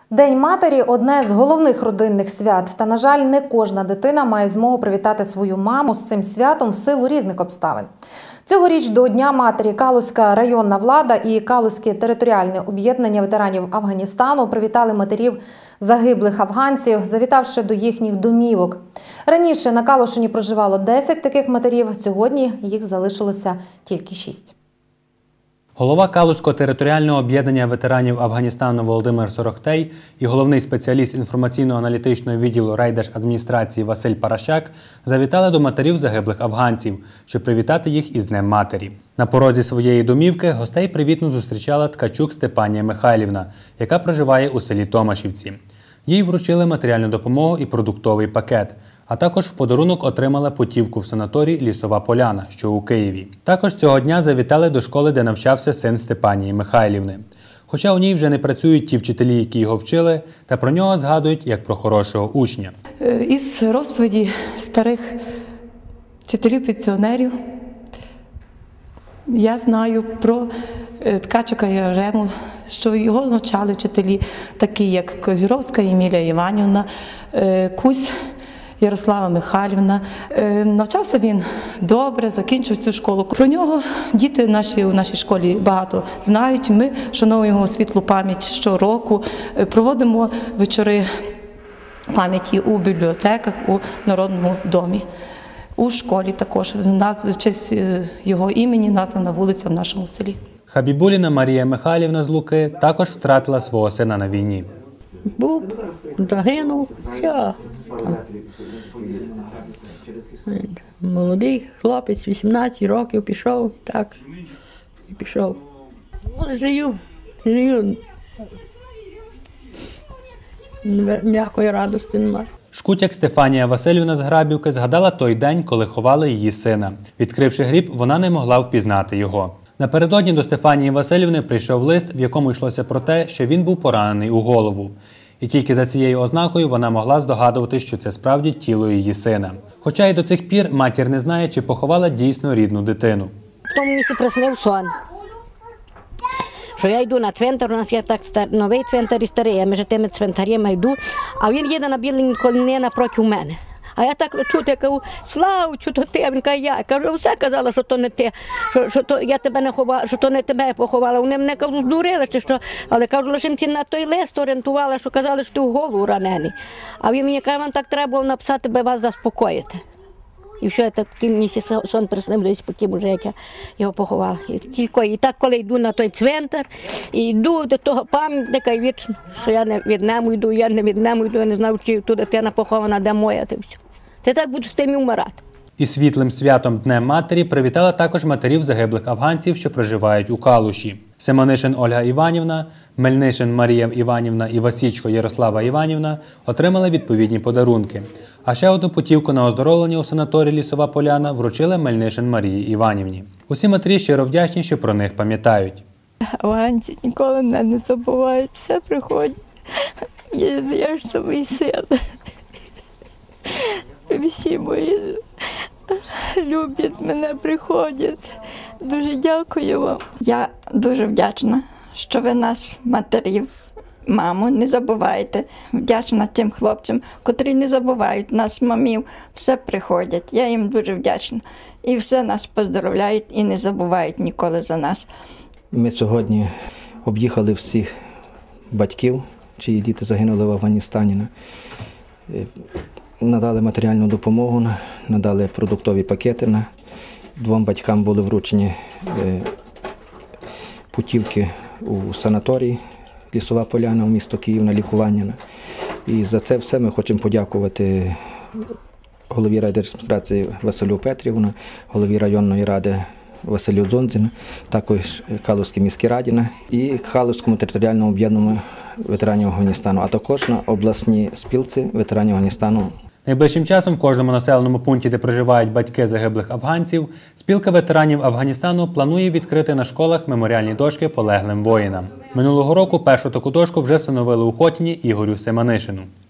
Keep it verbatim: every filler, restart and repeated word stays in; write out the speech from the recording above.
День матері – одне з головних родинних свят. Та, на жаль, не кожна дитина має змогу привітати свою маму з цим святом в силу різних обставин. Цьогоріч до Дня матері Калузька районна влада і Калузьке територіальне об'єднання ветеранів Афганістану привітали матерів загиблих афганців, завітавши до їхніх домівок. Раніше на Калушині проживало десять таких матерів, сьогодні їх залишилося тільки шість. Голова Калузького територіального об'єднання ветеранів Афганістану Володимир Сорохтей і головний спеціаліст інформаційно-аналітичного відділу райдержадміністрації Василь Паращак завітали до матерів загиблих афганців, щоб привітати їх із Днем матері. На порозі своєї домівки гостей привітно зустрічала Ткачук Степанія Михайлівна, яка проживає у селі Томашівці. Їй вручили матеріальну допомогу і продуктовий пакет, а також в подарунок отримала путівку в санаторій «Лісова Поляна», що у Києві. Також цього дня завітали до школи, де навчався син Степанії Михайлівни. Хоча у ній вже не працюють ті вчителі, які його вчили, та про нього згадують як про хорошого учня. Із розповіді старих вчителів-пенсіонерів я знаю про Ткачука Ярему, що його навчали вчителі, такі як Козіровська Емілія Іванівна, Кусь Ярослава Михайлівна. Навчався він добре, закінчив цю школу. Про нього діти наші у нашій школі багато знають. Ми шануємо його світлу пам'ять щороку, проводимо вечори пам'яті у бібліотеках, у Народному домі. У школі також в честь його імені названа вулиця в нашому селі. Хабібуліна Марія Михайлівна з Луки також втратила свого сина на війні. Був, загинув, все. Молодий хлопець, вісімнадцять років, пішов, так, і пішов. Жию, жию, м'якої радості немає. Шкутяк Стефанія Васильівна з Грабівки згадала той день, коли ховали її сина. Відкривши гріб, вона не могла впізнати його. Напередодні до Стефанії Васильівни прийшов лист, в якому йшлося про те, що він був поранений у голову. І тільки за цією ознакою вона могла здогадувати, що це справді тіло її сина. Хоча і до цих пір матір не знає, чи поховала дійсно рідну дитину. В тому місці приснив сон, що я йду на цвинтар, у нас є так стар, новий цвинтар і старий, я між тими цвинтарями йду, а він їде на білій коні напроти мене. А я так лечу, я кажу, Славчу, то ти, а він каже, я. Я кажу, все казала, що то не ти, що, що то я тебе не ховала, що то не тебе поховала. Вони мене, кажу, здурили, чи що, але кажу, лише ці на той лист орієнтувала, що казали, що ти в голову ранений. А він мені каже, вам так треба було написати, би вас заспокоїти. І все, я так в тім місці сон приснив, десь потім вже, як я його поховала. І, тільки, і так, коли йду на той цвинтар, і йду до того пам'ятника, і вічно, що я не від нему йду, я не від нему йду, я не знаю, чи тут дитина похована, де моя, ти все. Ти так будеш з тим і вмирати. І світлим святом Днем матері привітала також матерів загиблих афганців, що проживають у Калуші. Семенишин Ольга Іванівна, Мельнишин Марія Іванівна і Васічко Ярослава Іванівна отримали відповідні подарунки. А ще одну путівку на оздоровлення у санаторії «Лісова Поляна» вручили Мельнишин Марії Іванівні. Усі матері щиро вдячні, що про них пам'ятають. Афганці ніколи мене не забувають, все приходять. Я, я ж свої сили. Всі мої люблять мене, приходять. Дуже дякую вам. Я дуже вдячна, що ви нас, матерів, маму, не забуваєте. Вдячна тим хлопцям, котрі не забувають нас, мамів, все приходять. Я їм дуже вдячна. І все нас поздоровляють і не забувають ніколи за нас. Ми сьогодні об'їхали всіх батьків, чиї діти загинули в Афганістані. Надали матеріальну допомогу, надали продуктові пакети. Двом батькам були вручені путівки у санаторій «Лісова Поляна» у місто Київ на лікування. І за це все ми хочемо подякувати голові райдержадміністрації Василю Петрівну, голові районної ради Василю Дзонзіну, також Калузькій міській раді і Калузькому територіальному об'єднанню ветеранів Афганістану, а також на обласній спілці ветеранів Афганістану. Найближчим часом в кожному населеному пункті, де проживають батьки загиблих афганців, спілка ветеранів Афганістану планує відкрити на школах меморіальні дошки полеглим воїнам. Минулого року першу таку дошку вже встановили у Хотіні Ігорю Семенишину.